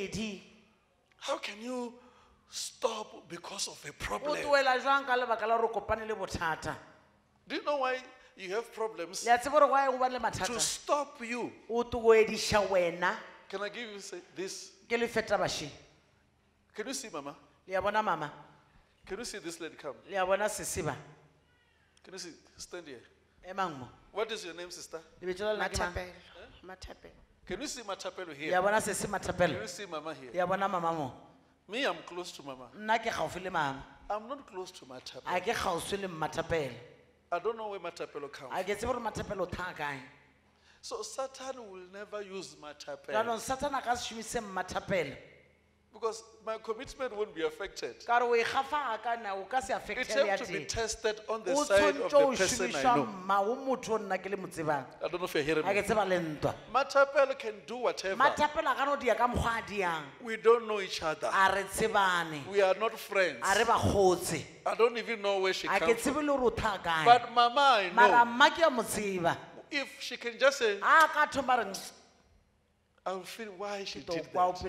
How can you stop because of a problem? Do you know why you have problems? To stop you. Can I give you this? Can you see Mama? Can you see this lady come? Can you see? Stand here. What is your name, sister? Matapelo. Can you see Matapelo here? Can you see Mama here? Me, I'm close to Mama. I'm not close to Matapelo. I don't know where Matapelo comes from. So Satan will never use Matapelo. Because my commitment won't be affected. It has to be tested on the side of the person I know. I don't know if you're hearing me. Matapelo can do whatever. We don't know each other. We are not friends. I don't even know where she comes from. But Mama, I know. If she can just say, I will feel why she did that.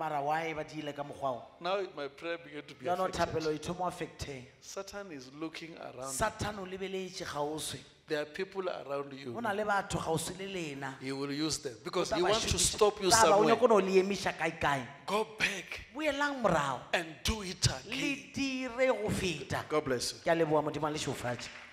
Now my prayer began to be affected. Satan is looking around. There are people around you. He will use them because he wants to stop you somewhere. Go back and do it again. God bless you.